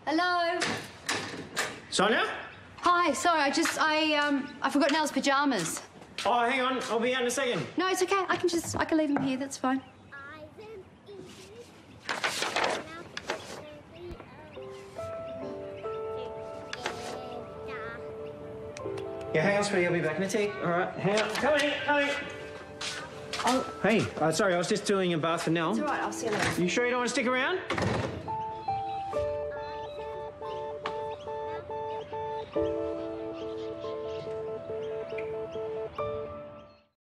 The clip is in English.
Hello? Sonya? Hi, sorry, I forgot Nell's pyjamas. Oh, hang on. I'll be out in a second. No, it's okay. I can leave them here. That's fine. Yeah, hang on, sweetie. I'll be back in a tick. All right, hang on. Coming. Oh, hey. Sorry, I was just doing a bath for Nell. It's all right. I'll see you later. You sure you don't want to stick around?